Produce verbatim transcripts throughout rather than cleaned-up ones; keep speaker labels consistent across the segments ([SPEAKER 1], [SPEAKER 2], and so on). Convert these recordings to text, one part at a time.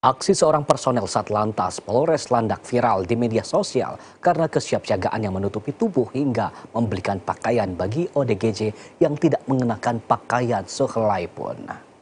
[SPEAKER 1] Aksi seorang personel Satlantas Polres Landak viral di media sosial karena kesiapsiagaan yang menutupi tubuh hingga membelikan pakaian bagi O D G J yang tidak mengenakan pakaian sehelai pun.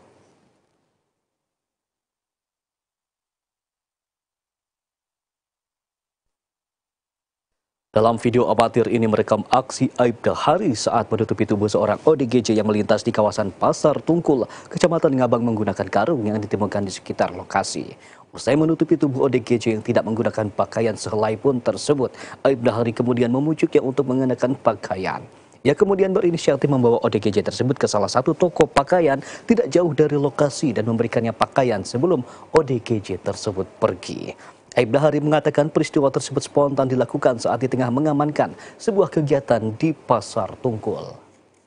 [SPEAKER 1] Dalam video amatir ini merekam aksi Aibda Hari saat menutupi tubuh seorang O D G J yang melintas di kawasan Pasar Tungkul, Kecamatan Ngabang menggunakan karung yang ditemukan di sekitar lokasi. Usai menutupi tubuh O D G J yang tidak menggunakan pakaian sehelai pun tersebut, Aibda Hari kemudian memujuknya untuk mengenakan pakaian. Ia kemudian berinisiatif membawa O D G J tersebut ke salah satu toko pakaian tidak jauh dari lokasi dan memberikannya pakaian sebelum O D G J tersebut pergi. Aibda Hari mengatakan peristiwa tersebut spontan dilakukan saat di tengah mengamankan sebuah kegiatan di Pasar Tungkul.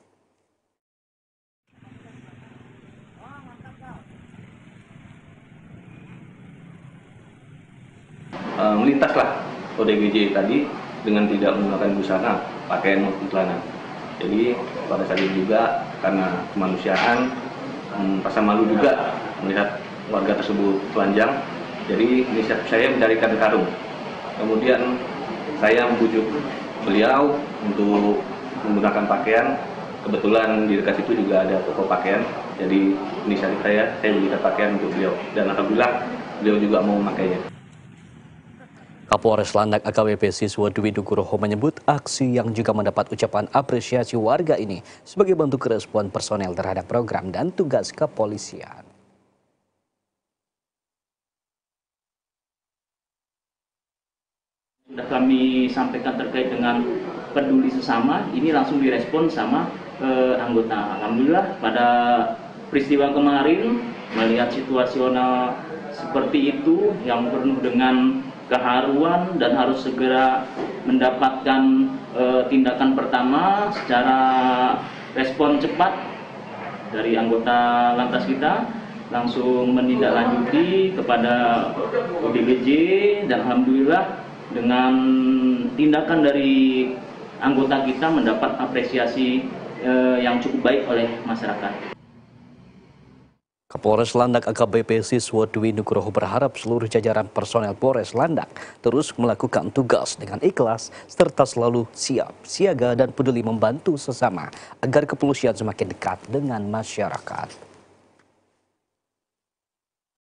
[SPEAKER 2] Uh, melintaslah O D G J tadi dengan tidak menggunakan busana, pakaian maupun celana. Jadi pada saat itu juga karena kemanusiaan, um, rasa malu juga melihat warga tersebut telanjang. Jadi inisiatif saya mencarikan karung. Kemudian saya membujuk beliau untuk menggunakan pakaian. Kebetulan di dekat situ juga ada toko pakaian. Jadi inisiatif saya, saya belikan pakaian untuk beliau. Dan alhamdulillah beliau juga mau memakainya.
[SPEAKER 1] Kapolres Landak A K B P Siswa Dwi Nugroho menyebut aksi yang juga mendapat ucapan apresiasi warga ini sebagai bentuk respon personel terhadap program dan tugas kepolisian.
[SPEAKER 3] Sudah kami sampaikan terkait dengan peduli sesama, ini langsung direspon sama eh, anggota. Alhamdulillah pada peristiwa kemarin melihat situasional seperti itu yang penuh dengan keharuan dan harus segera mendapatkan eh, tindakan pertama secara respon cepat dari anggota lantas kita, langsung menindaklanjuti kepada O D G J dan alhamdulillah dengan tindakan dari anggota kita mendapat apresiasi eh, yang cukup baik oleh masyarakat.
[SPEAKER 1] Kapolres Landak A K B P Siswa Dwi Nugroho berharap seluruh jajaran personel Polres Landak terus melakukan tugas dengan ikhlas serta selalu siap, siaga dan peduli membantu sesama agar kepolisian semakin dekat dengan masyarakat.